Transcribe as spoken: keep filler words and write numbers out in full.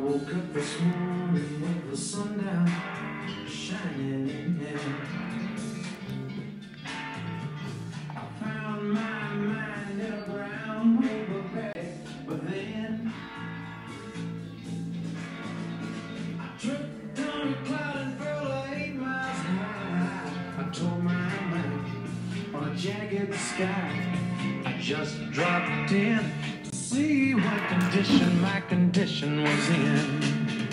woke up this morning with the sun down shining in. I found my mind in a brown paper bag, but then I tripped on a cloud and fell eight miles high. I tore my mind on a jagged sky. I just dropped in to see what condition my condition was in.